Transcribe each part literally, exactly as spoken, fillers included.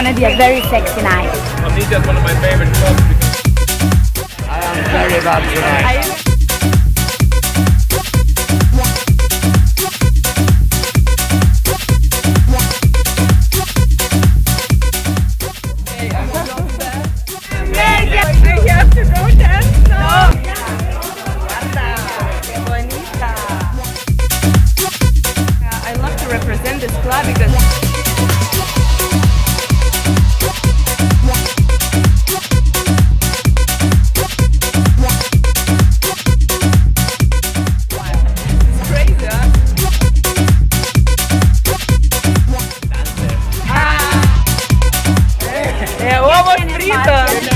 gonna be a very sexy night. Amnesia is one of my favorite clubs. I am very bad tonight. I I have to go dance now. I love to represent this club because it's crazy, huh? Ah. É ovo frito.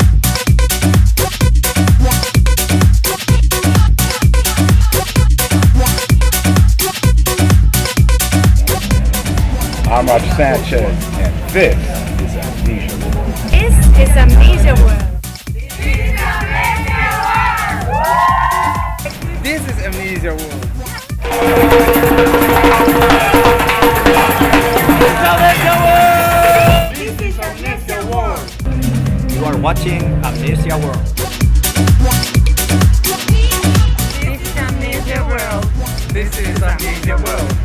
I'm Roger Sanchez, and this is Amnesia World. This is Amnesia World. This is Amnesia World. This is Amnesia World. You are watching Amnesia World. This is Amnesia World. This is Amnesia World.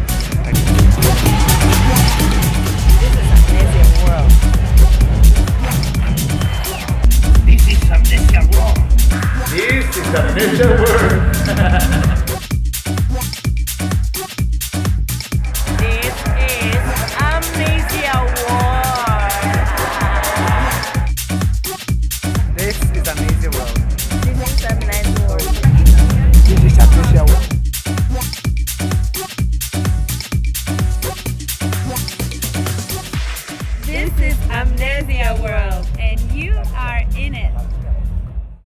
This is Amnesia World. This is Amnesia World. This is Amnesia World. This is Amnesia World. This is Amnesia World. This is Amnesia World. This is Amnesia World.